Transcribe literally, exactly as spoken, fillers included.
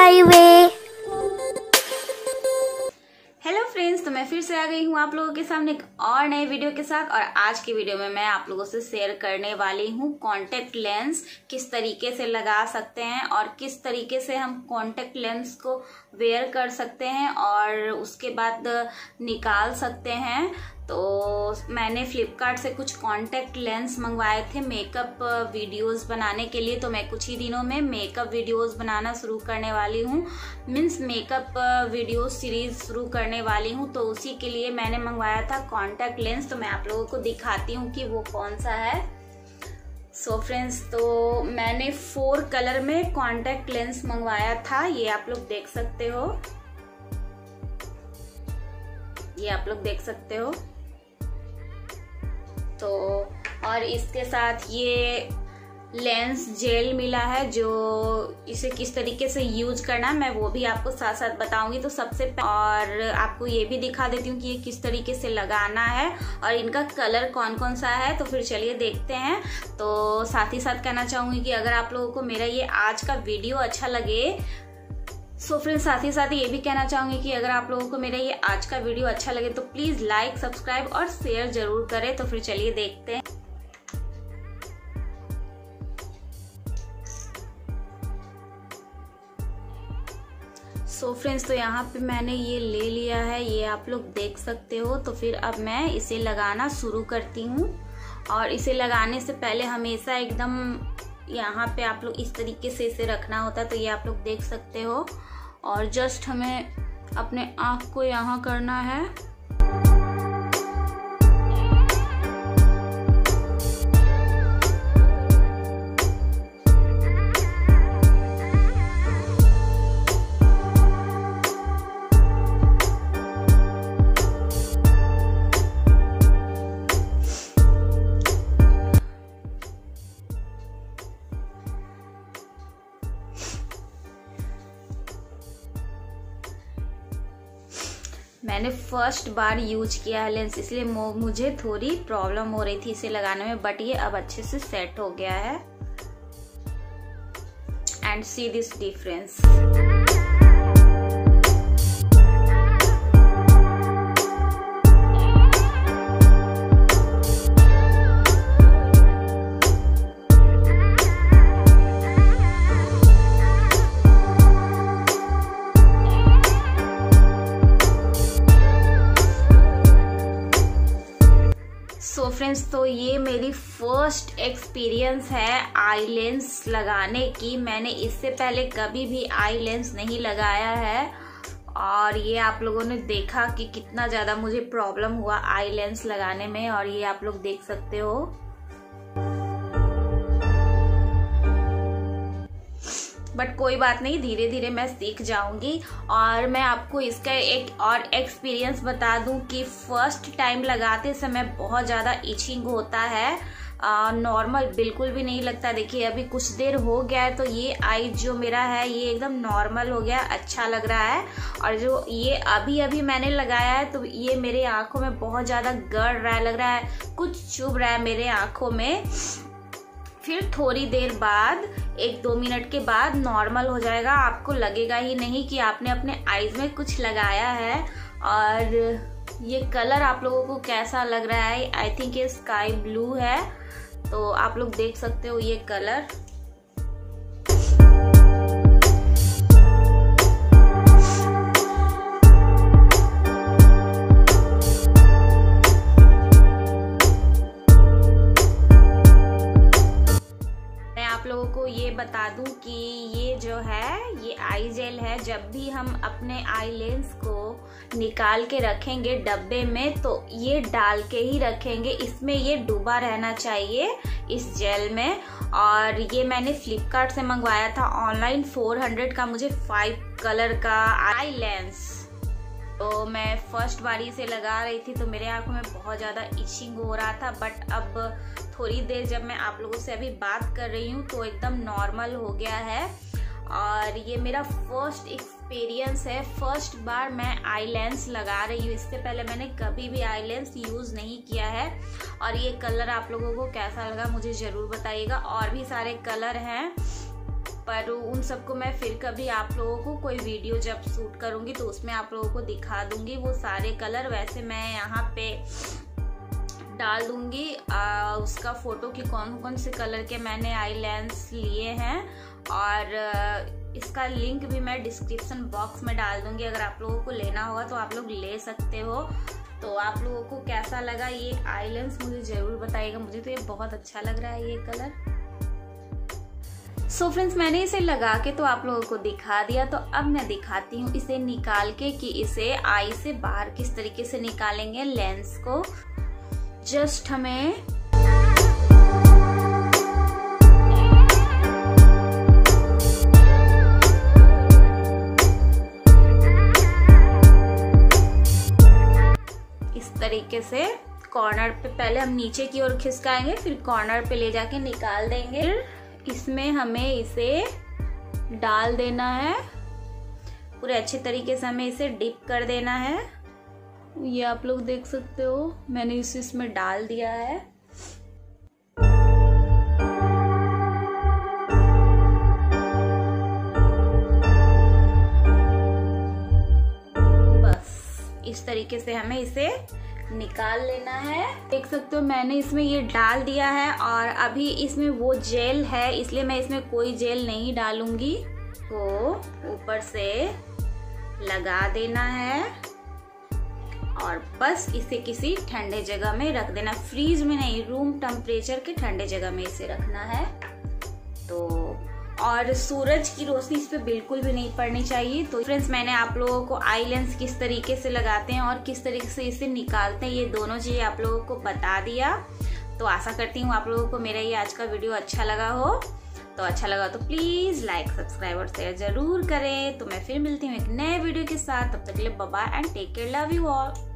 Highway. Hello friends, तो मैं फिर से आ गई हूँ आप लोगों के सामने एक और नए वीडियो के साथ। और आज की वीडियो में मैं आप लोगों से शेयर करने वाली हूँ कॉन्टेक्ट लेंस किस तरीके से लगा सकते हैं और किस तरीके से हम कॉन्टेक्ट लेंस को वेयर कर सकते हैं और उसके बाद निकाल सकते हैं। तो मैंने फ्लिपकार्ट से कुछ कॉन्टेक्ट लेंस मंगवाए थे मेकअप वीडियोस बनाने के लिए। तो मैं कुछ ही दिनों में मेकअप वीडियोस बनाना शुरू करने वाली हूँ, मीन्स मेकअप वीडियोस सीरीज शुरू करने वाली हूँ। तो उसी के लिए मैंने मंगवाया था कॉन्टेक्ट लेंस। तो मैं आप लोगों को दिखाती हूँ कि वो कौन सा है। सो so फ्रेंड्स, तो मैंने फोर कलर में कॉन्टेक्ट लेंस मंगवाया था। ये आप लोग देख सकते हो, ये आप लोग देख सकते हो। तो और इसके साथ ये लेंस जेल मिला है, जो इसे किस तरीके से यूज करना है मैं वो भी आपको साथ साथ बताऊंगी। तो सबसे और आपको ये भी दिखा देती हूँ कि ये किस तरीके से लगाना है और इनका कलर कौन कौन सा है। तो फिर चलिए देखते हैं। तो साथ ही साथ कहना चाहूंगी कि अगर आप लोगों को मेरा ये आज का वीडियो अच्छा लगे, सो so फ्रेंड्स साथ ही साथ ये भी कहना चाहूंगी कि अगर आप लोगों को मेरा ये आज का वीडियो अच्छा लगे तो प्लीज लाइक, सब्सक्राइब और शेयर जरूर करें। तो फिर चलिए देखते हैं। सो so फ्रेंड्स, तो यहाँ पे मैंने ये ले लिया है, ये आप लोग देख सकते हो। तो फिर अब मैं इसे लगाना शुरू करती हूँ। और इसे लगाने से पहले हमेशा एकदम यहाँ पे आप लोग इस तरीके से इसे रखना होता है। तो ये आप लोग देख सकते हो। और जस्ट हमें अपने आँख को यहाँ करना है। मैंने फर्स्ट बार यूज किया है लेंस, इसलिए मुझे थोड़ी प्रॉब्लम हो रही थी इसे लगाने में, बट ये अब अच्छे से सेट हो गया है। And see this difference. So friends, तो ये मेरी फर्स्ट एक्सपीरियंस है आई लेंस लगाने की। मैंने इससे पहले कभी भी आई लेंस नहीं लगाया है और ये आप लोगों ने देखा कि कितना ज़्यादा मुझे प्रॉब्लम हुआ आई लेंस लगाने में। और ये आप लोग देख सकते हो। बट कोई बात नहीं, धीरे धीरे मैं सीख जाऊंगी। और मैं आपको इसका एक और एक्सपीरियंस बता दूं कि फर्स्ट टाइम लगाते समय बहुत ज़्यादा इचिंग होता है, नॉर्मल बिल्कुल भी नहीं लगता। देखिए अभी कुछ देर हो गया है तो ये आई जो मेरा है ये एकदम नॉर्मल हो गया, अच्छा लग रहा है। और जो ये अभी अभी मैंने लगाया है तो ये मेरे आँखों में बहुत ज़्यादा गड़ रहा है, लग रहा है कुछ चुभ रहा है मेरे आँखों में। फिर थोड़ी देर बाद, एक दो मिनट के बाद नॉर्मल हो जाएगा। आपको लगेगा ही नहीं कि आपने अपने आईज में कुछ लगाया है। और ये कलर आप लोगों को कैसा लग रहा है, आई थिंक ये स्काई ब्लू है। तो आप लोग देख सकते हो ये कलर। लोगों को ये बता दूं कि ये जो है ये आई जेल है। जब भी हम अपने आई लेंस को निकाल के रखेंगे डब्बे में तो ये डाल के ही रखेंगे, इसमें ये डूबा रहना चाहिए इस जेल में। और ये मैंने फ्लिपकार्ट से मंगवाया था ऑनलाइन, फोर हंड्रेड का मुझे फाइव कलर का आई लेंस। तो मैं फर्स्ट बारी से लगा रही थी तो मेरे आंखों में बहुत ज़्यादा इचिंग हो रहा था। बट अब थोड़ी देर जब मैं आप लोगों से अभी बात कर रही हूँ तो एकदम नॉर्मल हो गया है। और ये मेरा फर्स्ट एक्सपीरियंस है, फर्स्ट बार मैं आई लेंस लगा रही हूँ। इससे पहले मैंने कभी भी आई लेंस यूज़ नहीं किया है। और ये कलर आप लोगों को कैसा लगा मुझे ज़रूर बताइएगा। और भी सारे कलर हैं पर उन सबको मैं फिर कभी आप लोगों को कोई वीडियो जब शूट करूंगी तो उसमें आप लोगों को दिखा दूंगी वो सारे कलर। वैसे मैं यहाँ पे डाल दूंगी आ, उसका फोटो कि कौन कौन से कलर के मैंने आई लेंस लिए हैं, और इसका लिंक भी मैं डिस्क्रिप्शन बॉक्स में डाल दूंगी। अगर आप लोगों को लेना होगा तो आप लोग ले सकते हो। तो आप लोगों को कैसा लगा ये आई लेंस मुझे जरूर बताइएगा। मुझे तो ये बहुत अच्छा लग रहा है ये कलर। सो so फ्रेंड्स, मैंने इसे लगा के तो आप लोगों को दिखा दिया। तो अब मैं दिखाती हूँ इसे निकाल के कि इसे आई से बाहर किस तरीके से निकालेंगे लेंस को। जस्ट हमें इस तरीके से कॉर्नर पे पहले हम नीचे की ओर खिसकाएंगे, फिर कॉर्नर पे ले जाके निकाल देंगे। इसमें हमें इसे डाल देना है, पूरे अच्छे तरीके से हमें इसे डिप कर देना है। ये आप लोग देख सकते हो मैंने इसे इसमें डाल दिया है। बस इस तरीके से हमें इसे निकाल लेना है। देख सकते हो मैंने इसमें ये डाल दिया है, और अभी इसमें वो जेल है इसलिए मैं इसमें कोई जेल नहीं डालूंगी। तो ऊपर से लगा देना है और बस इसे किसी ठंडे जगह में रख देना, फ्रीज में नहीं, रूम टेम्परेचर के ठंडे जगह में इसे रखना है। तो और सूरज की रोशनी इस पे बिल्कुल भी नहीं पड़नी चाहिए। तो फ्रेंड्स, मैंने आप लोगों को आई लेंस किस तरीके से लगाते हैं और किस तरीके से इसे निकालते हैं ये दोनों चीजें आप लोगों को बता दिया। तो आशा करती हूँ आप लोगों को मेरा ये आज का वीडियो अच्छा लगा हो। तो अच्छा लगा तो प्लीज लाइक, सब्सक्राइब और शेयर जरूर करें। तो मैं फिर मिलती हूँ एक नए वीडियो के साथ। तब तक के लिए bye bye and take care, love you all.